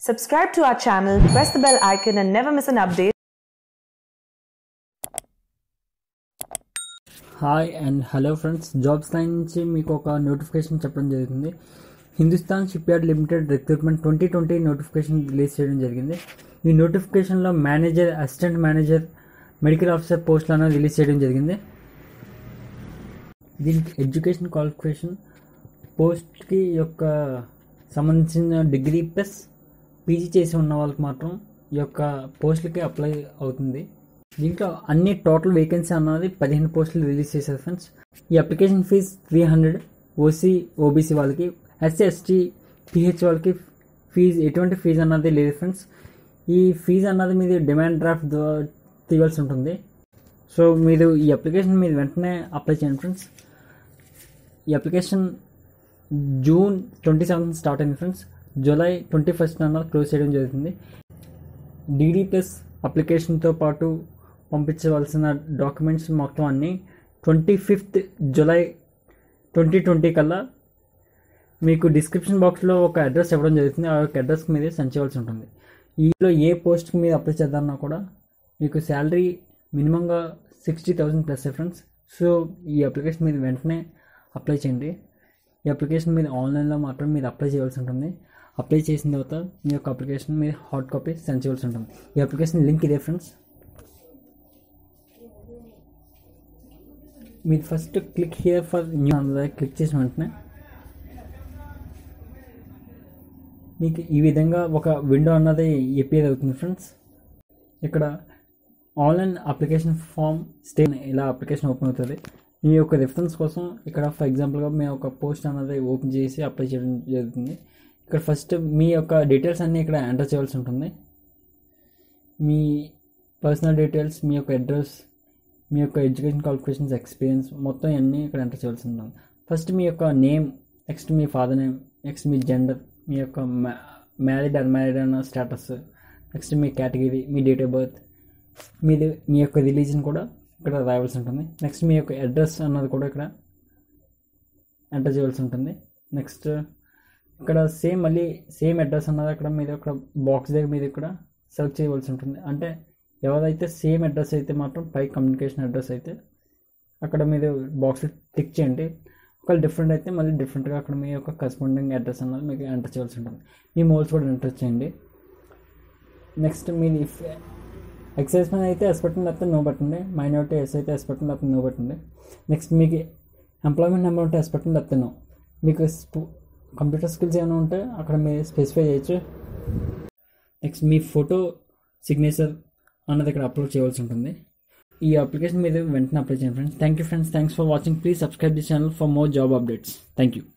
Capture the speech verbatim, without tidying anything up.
Subscribe to our channel, press the bell icon and never miss an update. Hi and hello friends, jobs line నుంచి మీకు ఒక notification చెప్పడం జరుగుతుంది. Hindustan shipyard limited recruitment twenty twenty notification release చేయడం జరిగింది. ఈ నోటిఫికేషన్లో manager, assistant manager, medical officer పోస్టులను రిలీజ్ చేయడం జరిగింది. దీనికి ఎడ్యుకేషన్ క్వాలిఫికేషన్ పోస్ట్కి యొక్క సంబంధించిన డిగ్రీ ప్లస్ పీజీ చేసి ఉన్న వాళ్ళకి మాత్రం ఈ యొక్క పోస్టులకి అప్లై అవుతుంది. దీంట్లో అన్ని టోటల్ వేకెన్సీ అన్నది పదిహేను పోస్టులు రిలీజ్ చేశారు ఫ్రెండ్స్. ఈ application fee three hundred OC OBC వాళ్ళకి, ఎస్సీ ఎస్టీ పిహెచ్ వాళ్ళకి ఫీజు ఎటువంటి ఫీజు అన్నది లేదు ఫ్రెండ్స్. ఈ ఫీజు అన్నది మీరు డిమాండ్ డ్రాఫ్ట్ ద్వారా తీయవలసి ఉంటుంది. సో మీరు ఈ అప్లికేషన్ మీరు వెంటనే అప్లై చేయండి ఫ్రెండ్స్. ఈ application June twenty seventh start అయింది ఫ్రెండ్స్. జూలై ట్వంటీ ఫస్ట్ అన్నది క్లోజ్ చేయడం జరుగుతుంది. డిగ్రీ ప్లస్ అప్లికేషన్తో పాటు పంపించవలసిన డాక్యుమెంట్స్ మొత్తం అన్నీ twenty fifth July twenty twenty కల్లా మీకు డిస్క్రిప్షన్ బాక్స్లో ఒక అడ్రస్ ఇవ్వడం జరుగుతుంది. ఆ యొక్క అడ్రస్కి మీరు సెండ్ చేయవలసి ఉంటుంది. ఈలో ఏ పోస్ట్కి మీరు అప్లై చేద్దామన్నా కూడా మీకు శాలరీ మినిమంగా sixty thousand plus friends. So ఈ అప్లికేషన్ మీరు వెంటనే అప్లై చేయండి. ఈ అప్లికేషన్ మీరు ఆన్లైన్లో మాత్రం మీరు అప్లై చేయవలసి ఉంటుంది. అప్లై చేసిన తర్వాత మీ యొక్క అప్లికేషన్ మీరు హార్డ్ కాపీ సెండ్ చేయవలసి ఉంటుంది. ఈ అప్లికేషన్ లింక్ ఇదే ఫ్రెండ్స్. మీరు first click here for new అన్నది క్లిక్ చేసిన వెంటనే మీకు ఈ విధంగా ఒక విండో అన్నది అపియర్ అవుతుంది ఫ్రెండ్స్. ఇక్కడ ఆన్లైన్ అప్లికేషన్ ఫామ్ స్టే ఇలా అప్లికేషన్ ఓపెన్ అవుతుంది. మీ యొక్క రిఫరెన్స్ కోసం ఇక్కడ ఫర్ ఎగ్జాంపుల్గా మేము ఒక పోస్ట్ అన్నది ఓపెన్ చేసి అప్లై చేయడం జరుగుతుంది. ఇక్కడ ఫస్ట్ మీ యొక్క డీటెయిల్స్ అన్నీ ఇక్కడ ఎంటర్ చేయవలసి ఉంటుంది. మీ పర్సనల్ డీటెయిల్స్, మీ యొక్క అడ్రస్, మీ యొక్క ఎడ్యుకేషన్ క్వాలిఫికేషన్స్, ఎక్స్పీరియన్స్ మొత్తం అన్నీ ఇక్కడ ఎంటర్ చేయవలసి ఉంటుంది. ఫస్ట్ మీ యొక్క నేమ్, నెక్స్ట్ మీ ఫాదర్ నేమ్, నెక్స్ట్ మీ జెండర్, మీ యొక్క మ్యారీడ్ అన్మ్యారీడ్ అన్న స్టేటస్, నెక్స్ట్ మీ కేటగిరీ, మీ డేట్ ఆఫ్ బర్త్, మీది మీ యొక్క రిలీజన్ కూడా ఇక్కడ రాయవలసి ఉంటుంది. నెక్స్ట్ మీ యొక్క అడ్రస్ అన్నది కూడా ఇక్కడ ఎంటర్ చేయవలసి ఉంటుంది. నెక్స్ట్ ఇక్కడ సేమ్ మళ్ళీ సేమ్ అడ్రస్ అన్నది అక్కడ మీరు అక్కడ బాక్స్ దగ్గర మీరు ఇక్కడ సెలెక్ట్ చేయవలసి ఉంటుంది. అంటే ఎవరైతే సేమ్ అడ్రస్ అయితే మాత్రం పై కమ్యూనికేషన్ అడ్రస్ అయితే అక్కడ మీరు బాక్స్ టిక్ చేయండి. ఒకవేళ డిఫరెంట్ అయితే మళ్ళీ డిఫరెంట్గా అక్కడ మీ యొక్క కరెస్పాండింగ్ అడ్రస్ అన్నది మీకు ఎంటర్ చేయవలసి ఉంటుంది. మీ మోల్స్ కూడా ఎంటర్ చేయండి. నెక్స్ట్ మీరు ఇఫ్ ఎక్సైజ్ మెన్ అయితే ఎస్ బటన్ లేకపోతే నో బటన్, మైనారిటీ ఎస్ అయితే ఎస్ బటన్ లేకపోతే నో బటన్. నెక్స్ట్ మీకు ఎంప్లాయ్మెంట్ నెంబర్ ఉంటే ఎస్ బటన్ లేకపోతే నో. మీకు కంప్యూటర్ స్కిల్స్ ఏమైనా ఉంటే అక్కడ మీరు స్పెసిఫై చేయొచ్చు. నెక్స్ట్ మీ ఫోటో సిగ్నేచర్ అన్నది ఇక్కడ అప్లోడ్ చేయవలసి ఉంటుంది. ఈ అప్లికేషన్ మీరు వెంటనే అప్లై చేయండి friends. Thank you friends. Thanks for watching. Please subscribe this channel for more job updates. Thank you.